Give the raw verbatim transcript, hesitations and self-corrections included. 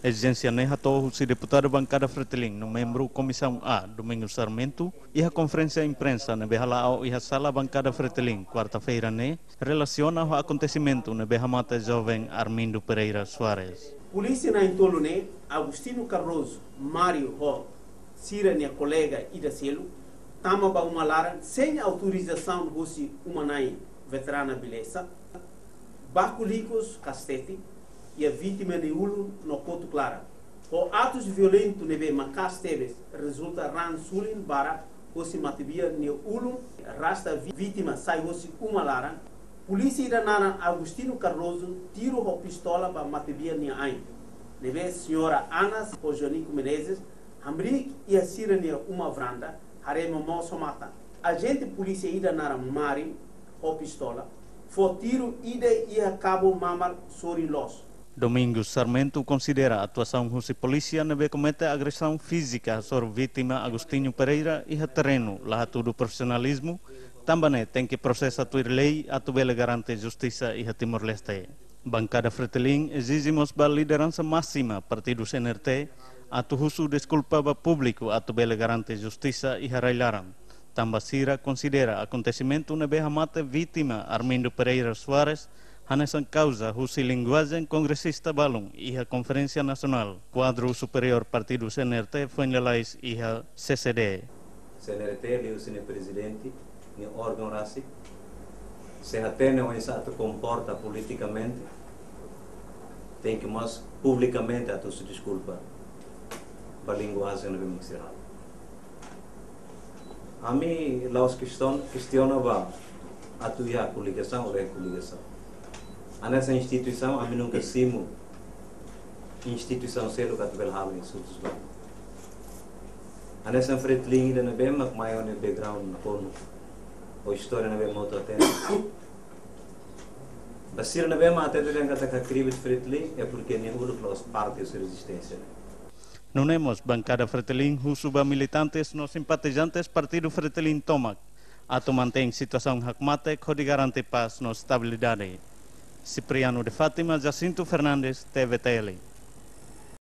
Exigência neha to se deputado bancada Fretilin, no membro Comissão A, Domingos Sarmento, e a conferência de imprensa na Behalao e a sala bancada Fretilin, quarta-feira, né, relaciona o acontecimento na Behamata jovem Armindo Pereira Soares. Polícia na Intolune, Agostino Cardoso, Mário Ho, Cira, minha colega Ida Selo, Tamaba Umalara, sem autorização do Rossi Umanai, veterana beleza, Baculicos Castete, e a vítima de Ulu no Coto Clara. O atos violentos neve Macas Teves resulta ran sulin bara Rossi Matibia ne Ulu, rasta vítima sai Rossi Umalara. Polícia iranana Agostino Cardoso tiro a pistola para Matibia ne Ain. Neve senhora Ana Pojonico Menezes, Hamrik e a Cira ne uma vranda, harema moço mata. Agente polícia iranana Mari, a pistola, foi tiro ide e a cabo mamar sori los. Domingos Sarmento considera a atuação da polícia neve comete agressão física sobre vítima Agostinho Pereira e a terreno lá tudo profissionalismo, também tem que processar a lei a tubele garante justiça e a Timor-Leste. Bancada Fretilin exigimos a liderança máxima partido C N R T a tuhusu desculpa público a tubele garante justiça e a railaran. Tambasira considera acontecimento neve mate vítima Armindo Pereira Soares Hanesan causa husi linguagem congressista balong iha Conferência Nacional, quadro superior partido C N R T foi lelais iha C C D. C N R T liu sine presidente, ni órgão rasi, se atene o insato comporta politicamente, tem que mas publicamente a tu se desculpa, para linguagem não vemos errado. A mim, lá os questionam a tu ia coligação ou é coligação. A nessa instituição, a mim nunca simo instituição cedo que a tubel halo em Sultos Banco. A nessa Fretilin ainda não bem, mas maior no background na porno, ou história não bem muito atento. Basir não bem, mas até durante a taca crime de Fretilin é porque nem uno plus parte da sua resistência. Não temos bancada Fretilin, os militantes, nos simpatizantes partido Fretilin Tomac, a tu mantém situação hakmate que garante paz no estabilidade. Cipriano de Fátima, Jacinto Fernandes, T V T L.